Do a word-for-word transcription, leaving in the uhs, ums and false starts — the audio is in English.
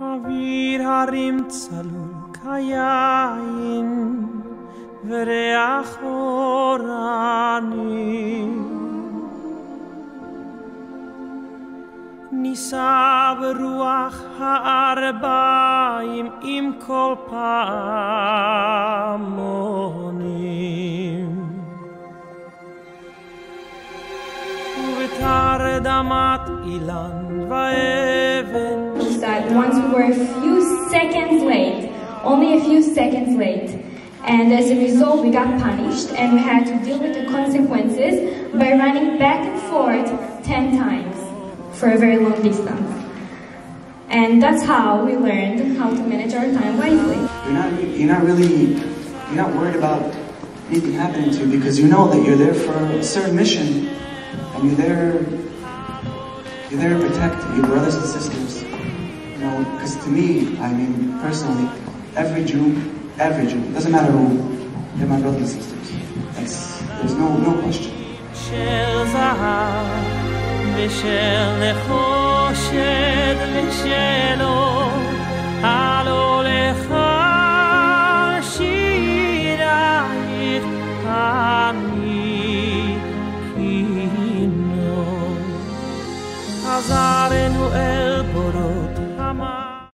אוויר הרים צלול כיין וריח אורני נישא ברוח הארבעים עם כל פעמונים ובתרדמת אילן ואבן that once we were a few seconds late, only a few seconds late, and as a result we got punished and we had to deal with the consequences by running back and forth ten times for a very long distance. And that's how we learned how to manage our time wisely. You're not, you're not really, you're not worried about anything happening to you because you know that you're there for a certain mission and you're there, you're there to protect your brothers and sisters. You know, because to me, I mean, personally, every Jew, every Jew, it doesn't matter who, they're my brothers and sisters. That's, there's no, no question. אני